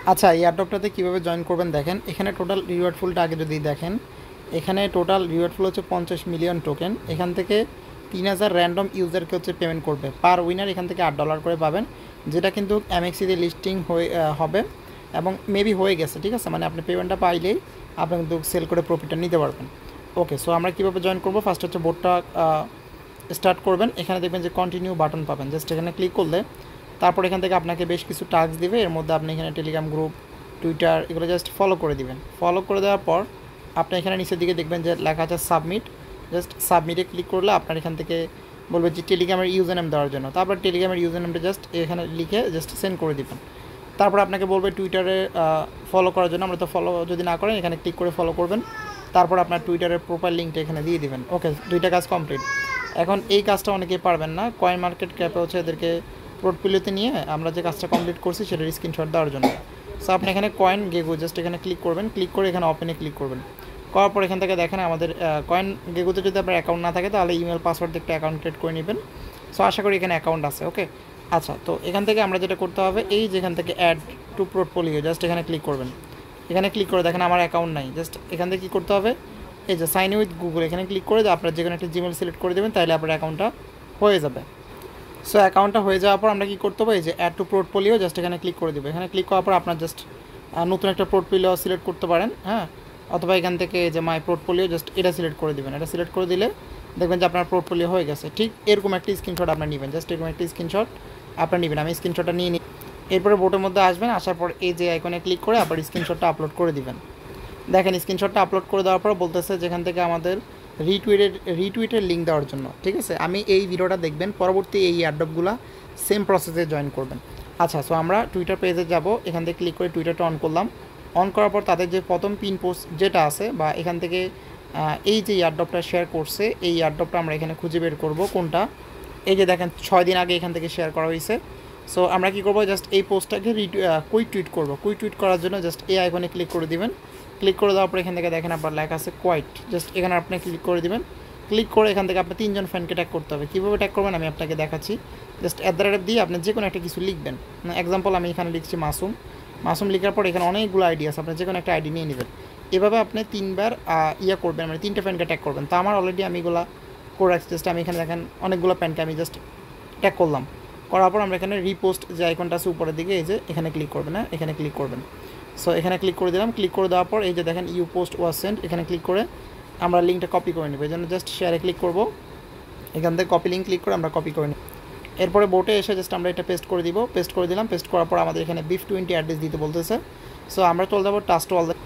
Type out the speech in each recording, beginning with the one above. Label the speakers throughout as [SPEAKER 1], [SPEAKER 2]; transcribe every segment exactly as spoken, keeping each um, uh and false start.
[SPEAKER 1] আচ্ছা, এই এয়ারড্রপটাতে কীভাবে জয়েন করবেন দেখেন, এখানে টোটাল রিওয়ার্ড ফুলটা আগে যদি দেখেন, এখানে টোটাল রিওয়ার্ড ফুল হচ্ছে পঞ্চাশ মিলিয়ন টোকেন। এখান থেকে তিন হাজার র্যান্ডম ইউজারকে হচ্ছে পেমেন্ট করবে পার উইনার, এখান থেকে আট ডলার করে পাবেন, যেটা কিন্তু এমএক্সিতে লিস্টিং হয়ে হবে এবং মেবি হয়ে গেছে, ঠিক আছে। মানে আপনি পেমেন্টটা পাইলেই আপনি কিন্তু সেল করে প্রফিটটা নিতে পারবেন। ওকে, সো আমরা কীভাবে জয়েন করবো, ফার্স্ট হচ্ছে বোর্ডটা স্টার্ট করবেন, এখানে দেখবেন যে কন্টিনিউ বাটন পাবেন, জাস্ট এখানে ক্লিক করলে তারপর এখান থেকে আপনাকে বেশ কিছু টাস্ক দিবে, এর মধ্যে আপনি এখানে টেলিগ্রাম গ্রুপ, টুইটার এগুলো জাস্ট ফলো করে দিবেন। ফলো করে দেওয়ার পর আপনি এখানে নিচের দিকে দেখবেন যে লেখা আছে সাবমিট, জাস্ট সাবমিটে ক্লিক করলে আপনার এখান থেকে বলবে যে টেলিগ্রামের ইউজার নেম দেওয়ার জন্য, তারপর টেলিগ্রামের ইউজার নেমটা জাস্ট এখানে লিখে জাস্ট সেন্ড করে দিবেন। তারপর আপনাকে বলবে টুইটারে ফলো করার জন্য, আমরা তো ফলো যদি না করেন এখানে ক্লিক করে ফলো করবেন, তারপর আপনার টুইটারের প্রোফাইল লিঙ্কটা এখানে দিয়ে দিবেন। ওকে, দুইটা কাজ কমপ্লিট। এখন এই কাজটা অনেকেই পারবেন না, কয়েন মার্কেট ক্যাপে হচ্ছে এদেরকে পোর্টফোলিওতে নিয়ে আমরা যে কাজটা কমপ্লিট করছি সেটার স্ক্রিনশট দেওয়ার জন্য। সো আপনি এখানে কয়েন গেগো জাস্ট এখানে ক্লিক করবেন, ক্লিক করে এখানে ওপেনে ক্লিক করবেন, করার পর এখান থেকে দেখেন আমাদের কয়েন গেগোতে যদি আপনার অ্যাকাউন্ট না থাকে তাহলে ইমেল পাসওয়ার্ড দিয়ে একটা অ্যাকাউন্ট ক্রিয়েট করে নেবেন। সো আশা করি এখানে অ্যাকাউন্ট আছে। ওকে, আচ্ছা, তো এখান থেকে আমরা যেটা করতে হবে, এই যেখান থেকে অ্যাড টু পোর্টফোলিও জাস্ট এখানে ক্লিক করবেন, এখানে ক্লিক করে দেখেন আমার অ্যাকাউন্ট নাই, জাস্ট এখান থেকে কী করতে হবে, এই যে সাইন উইথ গুগল এখানে ক্লিক করে আপনার যে কোনো একটা জিমেল সিলেক্ট করে দেবেন, তাহলে আপনার অ্যাকাউন্টটা হয়ে যাবে। সো অ্যাকাউন্টটা হয়ে যাওয়ার পর আমরা কী করতে হবে, এই যে অ্যাড টু পোর্টফোলিও জাস্ট এখানে ক্লিক করে দেবো, এখানে ক্লিক করার পর আপনার জাস্ট নতুন একটা পোর্টফোলিও সিলেক্ট করতে পারেন, হ্যাঁ, অথবা এখান থেকে যে মাই পোর্টফোলিও জাস্ট এটা সিলেক্ট করে দেবেন, এটা সিলেক্ট করে দিলে দেখবেন যে আপনার পোর্টফোলিও হয়ে গেছে। ঠিক এরকম একটা স্ক্রিনশট আপনার নেবেন, জাস্ট এরকম একটা স্ক্রিনশট আপনার নেবেন, আমি স্ক্রিনশটটা নিয়ে নিই। এরপরে বোর্ডের মধ্যে আসবেন, আসার পর এই যে আইকনে ক্লিক করে আপনার স্ক্রিনশটটা আপলোড করে দিবেন। দেখেন স্ক্রিনশটটা আপলোড করে দেওয়ার পর বলতেছে যেখান থেকে আমাদের রিটুইটের রিটুইটের লিঙ্ক দেওয়ার জন্য, ঠিক আছে। আমি এই ভিডিওটা দেখবেন, পরবর্তী এই এয়ারড্রপগুলো সেম প্রসেসে জয়েন করবেন। আচ্ছা, সো আমরা টুইটার পেজে যাব, এখান থেকে ক্লিক করে টুইটারটা অন করলাম, অন করার পর তাদের যে প্রথম পিন পোস্ট যেটা আছে বা এখান থেকে এই যে এয়ারড্রপটা শেয়ার করছে, এই এয়ারড্রপটা আমরা এখানে খুঁজে বের করব কোনটা। এই যে দেখেন ছয় দিন আগে এখান থেকে শেয়ার করা হয়েছে। সো আমরা কী করবো, জাস্ট এই পোস্টটাকে রিটু কুইক টুইট করবো, কুইক টুইট করার জন্য জাস্ট এই আইকনে ক্লিক করে দিবেন, ক্লিক করে দেওয়ার পর এখান থেকে দেখেন আপনার লেখা আছে কোয়াইট, জাস্ট এখানে আপনি ক্লিক করে দিবেন। ক্লিক করে এখান থেকে আপনি তিনজন ফ্যানকে ট্যাগ করতে হবে। কীভাবে ট্যাগ করবেন আমি আপনাকে দেখাচ্ছি, জাস্ট অ্যাট দ্য রেট দিয়ে আপনি যে কোনো একটা কিছু লিখবেন। এক্সাম্পল আমি এখানে লিখছি মাসুম, মাসুম লেখার পর এখানে অনেকগুলো আইডি আছে, আপনি যে কোনো একটা আইডি নিয়ে নেবেন। এভাবে আপনি তিনবার ইয়ে করবেন, মানে তিনটে ফ্যানকে ট্যাগ করবেন। তো আমার অলরেডি আমি এগুলো করে রাখছি, জাস্ট আমি এখানে দেখেন অনেকগুলো প্যানকে আমি জাস্ট ট্যাগ করলাম, করার পর আমরা এখানে রিপোস্ট যে আইকনটা আছে উপরের দিকে, এই যে এখানে ক্লিক করবেন, হ্যাঁ এখানে ক্লিক করবেন। সো এখানে ক্লিক করে দিলাম, ক্লিক করে দেওয়ার পর এই যে দেখেন ইউ পোস্ট ওয়াজ সেন্ট, এখানে ক্লিক করে আমরা লিঙ্কটা কপি করে নেব, এই জন্য জাস্ট শেয়ারে ক্লিক করব, এখান থেকে কপি লিঙ্ক ক্লিক করে আমরা কপি করে নিই। এরপরে বোটে এসে জাস্ট আমরা এটা পেস্ট করে দিব, পেস্ট করে দিলাম, পেস্ট করার পর আমাদের এখানে বিফ টোয়েন্টি অ্যাড্রেস দিতে বলতেছে। সো আমরা চলে যাবো টাস্ট ওয়ালেট,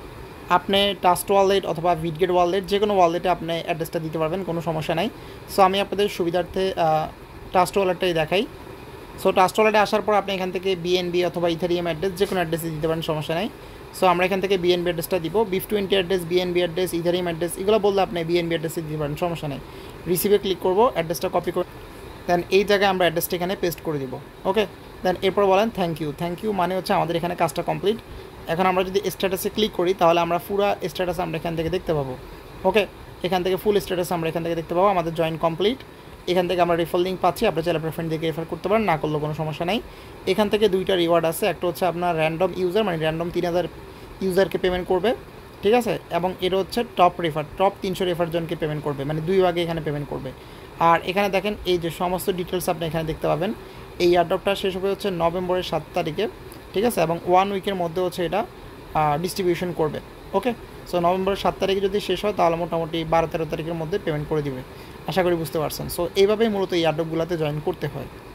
[SPEAKER 1] আপনি টাস্ট ওয়ালেট অথবা ভিটগেট ওয়ালেট যে কোনো ওয়ালেটে আপনি অ্যাড্রেসটা দিতে পারবেন, কোনো সমস্যা নাই। সো আমি আপনাদের সুবিধার্থে টাস্ট ওয়ালেটটাই দেখাই। সো টাস্ট ওয়ালেটে আসার পর আপনি এখান থেকে বিএনবি অথবা ইথারিয়াম অ্যাড্রেস যে কোনো অ্যাড্রেসে দিতে পারেন, সমস্যা নাই। সো আমরা এখান থেকে বিএনবি অ্যাড্রেসটা দিব, BEP twenty address, BNB address, Ethereum address এগুলো বললে আপনি বিএনবি অ্যাড্রেসে দিতে পারেন, সমস্যা নেই। রিসিভে ক্লিক করবো, অ্যাড্রেসটা কপি করে দেন এই জায়গায় আমরা অ্যাড্রেসটা এখানে পেস্ট করে দিব। ওকে, দেন এরপর বলেন থ্যাংক ইউ। থ্যাংক ইউ মানে হচ্ছে আমাদের এখানে কাজটা কমপ্লিট। এখন আমরা যদি স্ট্যাটাসে ক্লিক করি তাহলে আমরা পুরো স্ট্যাটাস আমরা এখান থেকে দেখতে পাবো। ওকে, এখান থেকে ফুল স্ট্যাটাস আমরা এখান থেকে দেখতে পাবো, আমাদের জয়েন কমপ্লিট। এখান থেকে আমরা রেফার লিঙ্ক পাচ্ছি, আপনার চাইলে আপনার ফ্রেন্ড থেকে রেফার করতে পারেন, না করলেও কোনো সমস্যা নাই। এখান থেকে দুইটা রিওয়ার্ড আছে, একটা হচ্ছে আপনার র্যান্ডম ইউজার, মানে র্যান্ডম তিন হাজার ইউজারকে পেমেন্ট করবে, ঠিক আছে, এবং এটা হচ্ছে টপ রেফার, টপ তিনশো রেফার জনকে পেমেন্ট করবে, মানে দুই ভাগে এখানে পেমেন্ট করবে। আর এখানে দেখেন এই যে সমস্ত ডিটেলস আপনি এখানে দেখতে পাবেন। এই এয়ারড্রপটা শেষ হবে হচ্ছে নভেম্বরের সাত তারিখে, ঠিক আছে, এবং ওয়ান উইকের মধ্যে হচ্ছে এটা ডিস্ট্রিবিউশন করবে। ওকে, সো নভেম্বরের সাত তারিখে যদি শেষ হয় তাহলে মোটামুটি বারো তেরো তারিখের মধ্যে পেমেন্ট করে দিবে। আশা করি বুঝতে পারছেন। সো এইভাবেই মূলত এই এয়ারড্রপগুলোতে জয়েন করতে হয়।